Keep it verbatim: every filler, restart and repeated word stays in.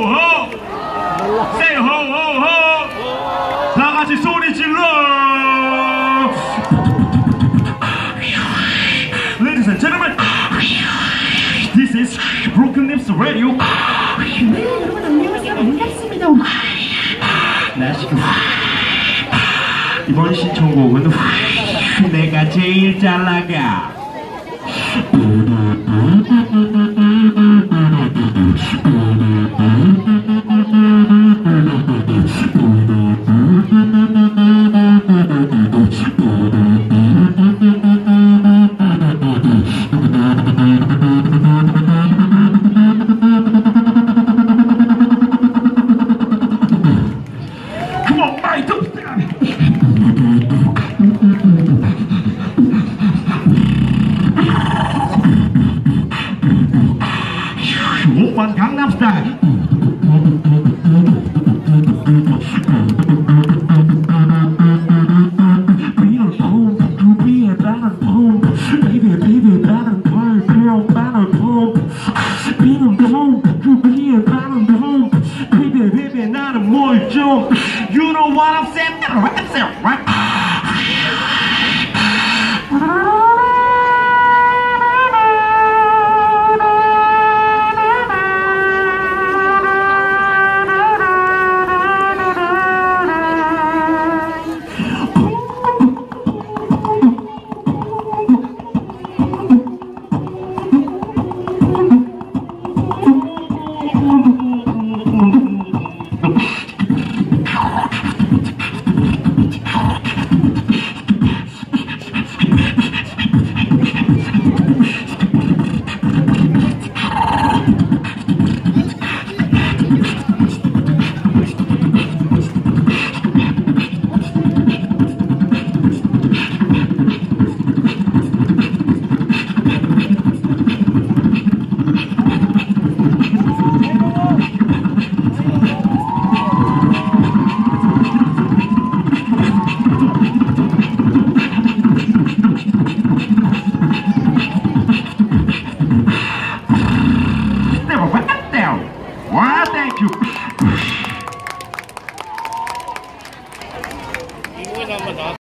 ho. Say ho ho ho. 다 같이 소리 질러. Ladies and gentlemen, this is Broken Lips Radio. 네, 여러분 안녕하세요. 반갑습니다. 날씨가 이번 신청곡은 내가 제일 잘 나가. 오빤 강남스타일. You know what I'm saying? Right? Why, thank you.